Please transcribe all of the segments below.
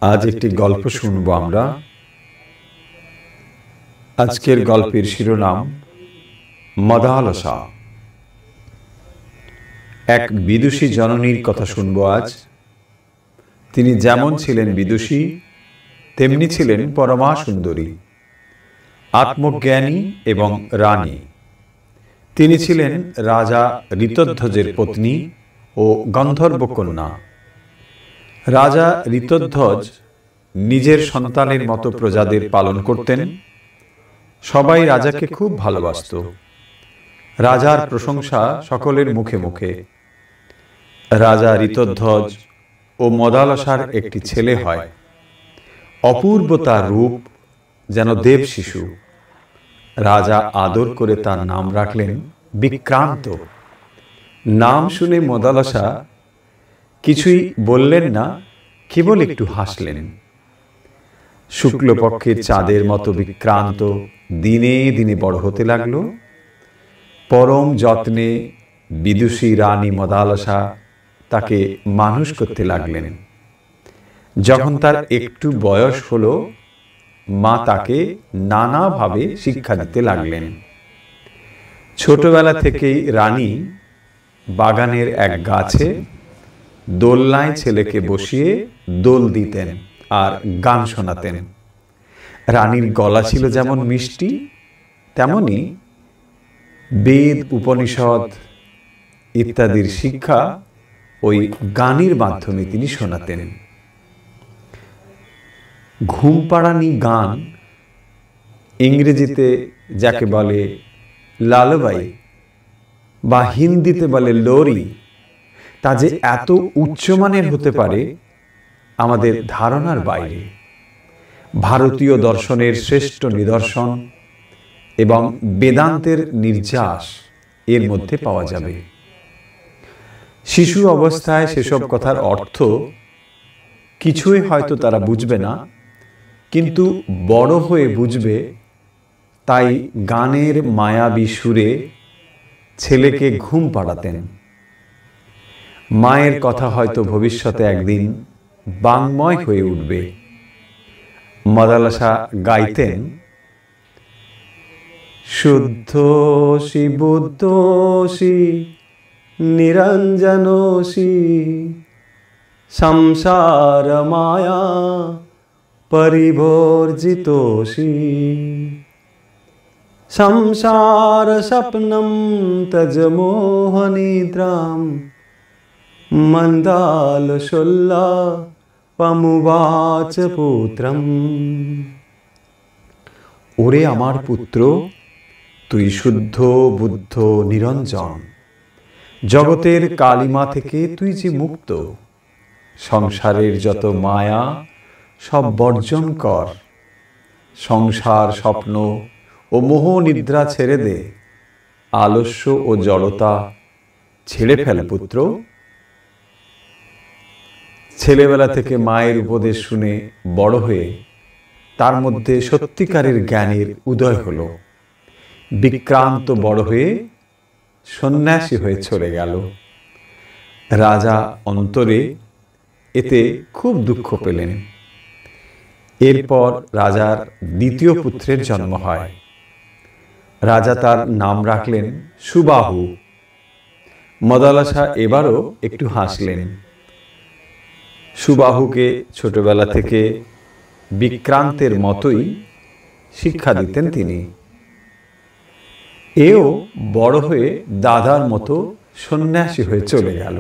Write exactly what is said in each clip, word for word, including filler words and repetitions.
আজ একটি গল্প শুনবো আমরা। আজকের গল্পের শিরোনাম মাদালাসা। এক বিদুষী জননীর কথা শুনবো আজ। তিনি যেমন ছিলেন বিদুষী, তেমনি ছিলেন পরমা সুন্দরী, আত্মজ্ঞানী এবং রানী। তিনি ছিলেন রাজা ঋতধ্বজের পত্নী ও গন্ধর্ব কন্যা। রাজা ঋতধ্বজ নিজের সন্তানের মতো প্রজাদের পালন করতেন। সবাই রাজাকে খুব ভালোবাসত। রাজার প্রশংসা সকলের মুখে মুখে। রাজা ঋতধ্বজ ও মদালাসার একটি ছেলে হয়। অপূর্ব তার রূপ, যেন দেব শিশু। রাজা আদর করে তার নাম রাখলেন বিক্রান্ত। নাম শুনে মদালাসা কিছুই বললেন না, কেবল একটু হাসলেন। শুক্লপক্ষের চাঁদের মতো বিক্রান্ত দিনে দিনে বড় হতে লাগলো। পরম যত্নে বিদুষী রানী মদালাসা তাকে মানুষ করতে লাগলেন। যখন তার একটু বয়স হলো, মা তাকে নানাভাবে শিক্ষা দিতে লাগলেন। ছোটবেলা থেকেই রানী বাগানের এক গাছে দোলনায় ছেলেকে বসিয়ে দোল দিতেন আর গান শোনাতেন। রানীর গলা ছিল যেমন মিষ্টি, তেমনি বেদ, উপনিষদ ইত্যাদির শিক্ষা ওই গানের মাধ্যমে তিনি শোনাতেন। ঘুম পাড়ানি গান, ইংরেজিতে যাকে বলে লালাবাই বা হিন্দিতে বলে লোরি, তা যে এত উচ্চমানের হতে পারে আমাদের ধারণার বাইরে। ভারতীয় দর্শনের শ্রেষ্ঠ নিদর্শন এবং বেদান্তের নির্যাস এর মধ্যে পাওয়া যাবে। শিশু অবস্থায় সেসব কথার অর্থ কিছুই হয়তো তারা বুঝবে না, কিন্তু বড় হয়ে বুঝবে। তাই গানের মায়াবী সুরে ছেলেকে ঘুম পাড়াতেন। মায়ের কথা হয়তো ভবিষ্যতে একদিন বাংময় হয়ে উঠবে। মাদালাসা গাইতেন, শুদ্ধোষি বুদ্ধোষি নিরঞ্জনোষি সংসার মায়া পরিবর্জিতোষি সংসার স্বপ্নম তজ মোহ নিদ্রাম মন্দালশোল্লা পামুবাচ পুত্রম। ওরে আমার পুত্র, তুই শুদ্ধ বুদ্ধ নিরঞ্জন। জগতের কালিমা থেকে তুই যে মুক্ত। সংসারের যত মায়া সব বর্জন কর। সংসার স্বপ্ন ও মোহ নিদ্রা ছেড়ে দে। আলস্য ও জড়তা ছেড়ে ফেল পুত্র। ছেলেবেলা থেকে মায়ের উপদেশ শুনে বড় হয়ে তার মধ্যে সত্যিকারের জ্ঞানের উদয় হলো। বিক্রান্ত বড় হয়ে সন্ন্যাসী হয়ে চলে গেল। রাজা অন্তরে এতে খুব দুঃখ পেলেন। এরপর রাজার দ্বিতীয় পুত্রের জন্ম হয়। রাজা তার নাম রাখলেন সুবাহু। মদালাসা এবারও একটু হাসলেন। সুবাহুকে ছোটবেলা থেকে বিক্রান্তের মতোই শিক্ষা দিতেন তিনি। এও বড় হয়ে দাদার মতো সন্ন্যাসী হয়ে চলে গেল।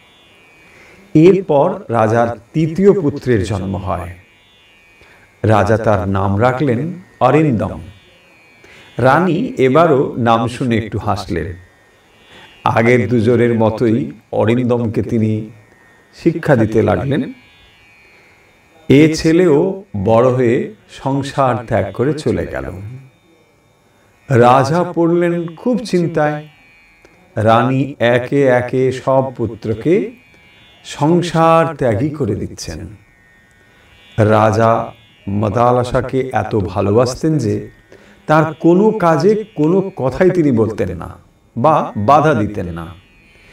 এরপর রাজার তৃতীয় পুত্রের জন্ম হয়। রাজা তার নাম রাখলেন অরিন্দম। রানী এবারও নাম শুনে একটু হাসলেন। আগের দুজনের মতোই অরিন্দমকে তিনি শিক্ষা দিতে লাগলেন। এ ছেলেও বড় হয়ে সংসার ত্যাগ করে চলে গেল। রাজা পড়লেন খুব চিন্তায়। রানী একে একে সব পুত্রকে সংসার ত্যাগী করে দিচ্ছেন। রাজা মাদালাসাকে এত ভালোবাসতেন যে তার কোনো কাজে কোনো কথাই তিনি বলতেন না বা বাধা দিতেন না।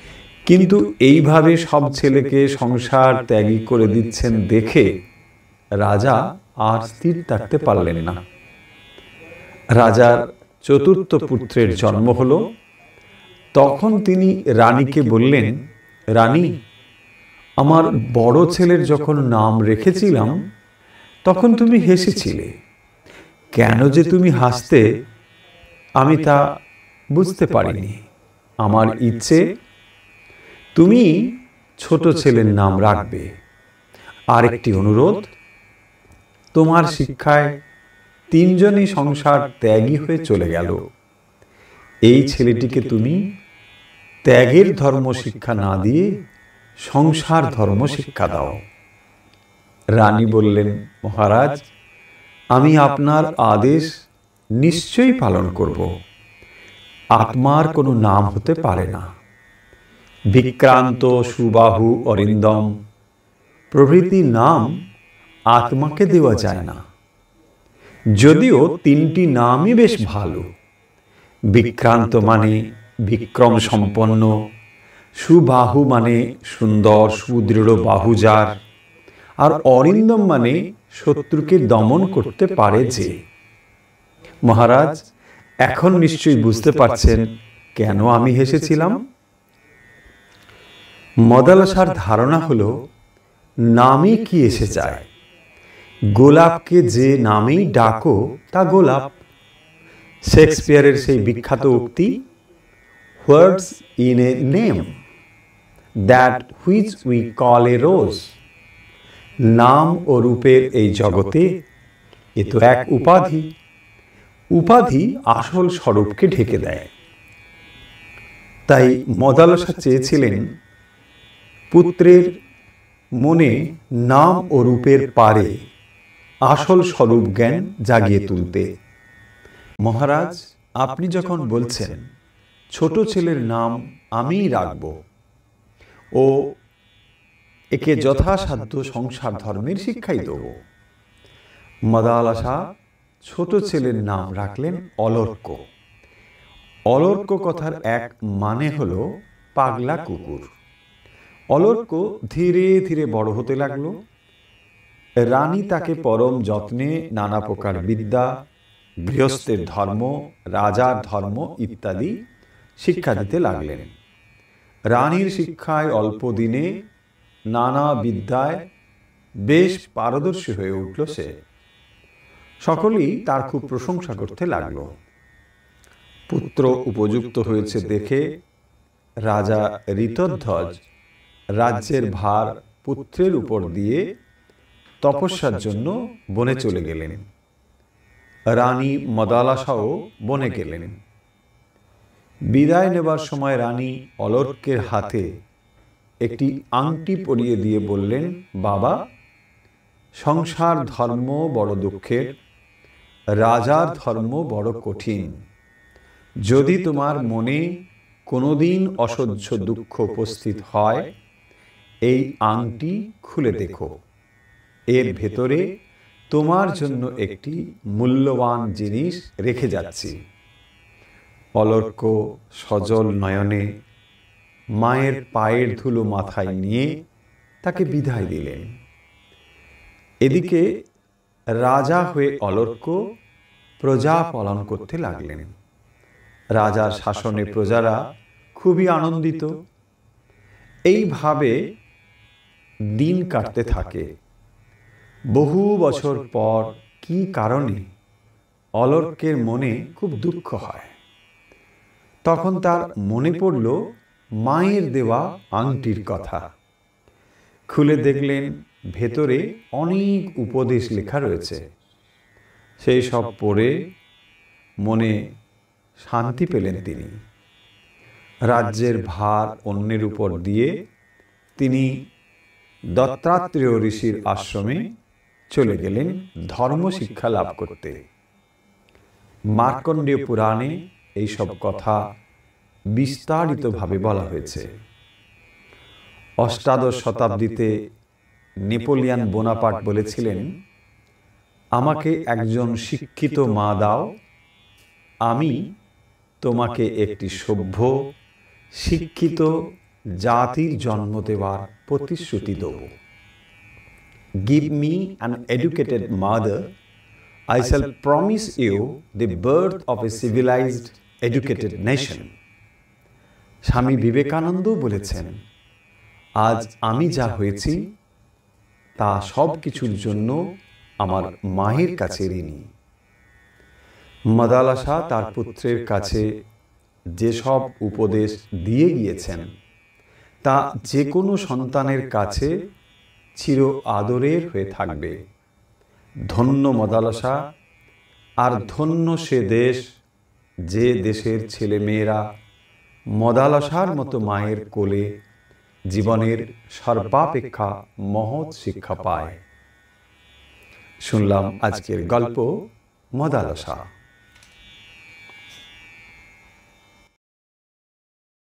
কিন্তু এইভাবে সব ছেলেকে সংসার ত্যাগী করে দিচ্ছেন দেখে রাজা আর স্থির থাকতে পারলেন না। রাজার চতুর্থ পুত্রের জন্ম হলো। তখন তিনি রানীকে বললেন, রানী, আমার বড় ছেলের যখন নাম রেখেছিলাম তখন তুমি হেসেছিলে। কেন যে তুমি হাসতে আমি তা বুঝতে পারিনি। আমার ইচ্ছে তুমি ছোট ছেলের নাম রাখবে। আর একটি অনুরোধ, তোমার শিক্ষায় তিনজনই সংসার ত্যাগী হয়ে চলে গেল। এই ছেলেটিকে তুমি ত্যাগের ধর্ম শিক্ষা না দিয়ে সংসার ধর্ম শিক্ষা দাও। রানী বললেন, মহারাজ, আমি আপনার আদেশ নিশ্চয়ই পালন করব। আত্মার কোনো নাম হতে পারে না। বিক্রান্ত, সুবাহু, অরিন্দম প্রভৃতি নাম আত্মাকে দেওয়া যায় না। যদিও তিনটি নামই বেশ ভালো। বিক্রান্ত মানে বিক্রম সম্পন্ন, সুবাহু মানে সুন্দর সুদৃঢ় বাহুজার, আর অরিন্দম মানে শত্রুকে দমন করতে পারে যে। মহারাজ, এখন নিশ্চয়ই বুঝতে পারছেন কেন আমি হেসেছিলাম। মদালসার ধারণা হলো নামই কি এসে যায়। গোলাপকে যে নামেই ডাকো তা গোলাপ। শেক্সপিয়ারের সেই বিখ্যাত উক্তি, what's in a name that which we call a rose. নাম ও রূপের এই জগতে এ তো এক উপাধি। উপাধি আসল স্বরূপকে ঢেকে দেয়। তাই মদালসা চেয়েছিলেন পুত্রের মনে নাম ও রূপের পারে আসল স্বরূপ জ্ঞান জাগিয়ে তুলতে। মহারাজ, আপনি যখন বলছেন ছোট ছেলের নাম আমিই রাখব ও একে যথাসাধ্য সংসার ধর্মের শিক্ষাই দেব। মাদালাসা ছোট ছেলের নাম রাখলেন অলর্ক। অলর্ক কথার এক মানে হলো পাগলা কুকুর। অলর্ক ধীরে ধীরে বড় হতে লাগলো। রানী তাকে পরম যত্নে নানা প্রকার বিদ্যা, গৃহস্থের ধর্ম, রাজার ধর্ম ইত্যাদি শিক্ষা দিতে লাগলেন। রানীর শিক্ষায় অল্প দিনে নানা বিদ্যায় বেশ পারদর্শী হয়ে উঠল সে। সকলেই তার খুব প্রশংসা করতে লাগল। পুত্র উপযুক্ত হয়েছে দেখে রাজা ঋতধ্বজ রাজ্যের ভার পুত্রের উপর দিয়ে তপস্যার জন্য বনে চলে গেলেন। রানী মদালাসাও বনে গেলেন। বিদায় নেবার সময় রানী অলর্কের হাতে একটি আংটি পরিয়ে দিয়ে বললেন, বাবা, সংসার ধর্ম বড় দুঃখের, রাজার ধর্ম বড় কঠিন। যদি তোমার মনে কোনোদিন অসহ্য দুঃখ উপস্থিত হয়, এই আংটি খুলে দেখো। এর ভেতরে তোমার জন্য একটি মূল্যবান জিনিস রেখে যাচ্ছি। অলর্ক সজল নয়নে মায়ের পায়ের ধুলো মাথায় নিয়ে তাকে বিদায় দিলেন। এদিকে রাজা হয়ে অলর্ক প্রজা পালন করতে লাগলেন। রাজার শাসনে প্রজারা খুবই আনন্দিত। এইভাবে দিন কাটতে থাকে। বহু বছর পর কি কারণে অলর্কের মনে খুব দুঃখ হয়। তখন তার মনে পড়ল মায়ের দেওয়া আংটির কথা। খুলে দেখলেন ভেতরে অনেক উপদেশ লেখা রয়েছে। সেই সব পড়ে মনে শান্তি পেলেন তিনি। রাজ্যের ভার অন্যের উপর দিয়ে তিনি দত্তাত্রেয় ঋষির আশ্রমে চলে গেলেন ধর্ম শিক্ষা লাভ করতে। মার্কণ্ডেয় পুরাণে এইসব কথা বিস্তারিতভাবে বলা হয়েছে। অষ্টাদশ শতাব্দীতে নেপোলিয়ান বোনাপার্ট বলেছিলেন, আমাকে একজন শিক্ষিত মা দাও, আমি তোমাকে একটি সভ্য শিক্ষিত জাতির জন্ম দেওয়ার প্রতিশ্রুতি দেব। Give me an educated mother, I shall promise you the birth of a civilized, educated nation. Swami Vivekananda বলেছেন, আজ আমি যা হয়েছি তা সব কিছুর জন্য আমার মায়ের কাছে ঋণী। মাদালাসা তার পুত্রের কাছে যেসব উপদেশ দিয়ে গিয়েছেন তা যে কোনো সন্তানের কাছে চির আদরের হয়ে থাকবে। ধন্য মাদালাসা, আর ধন্য সে দেশ যে দেশের ছেলে মেয়েরা মাদালাসার মতো মায়ের কোলে জীবনের সর্বাপেক্ষা মহৎ শিক্ষা পায়। শুনলাম আজকের গল্প মাদালাসা।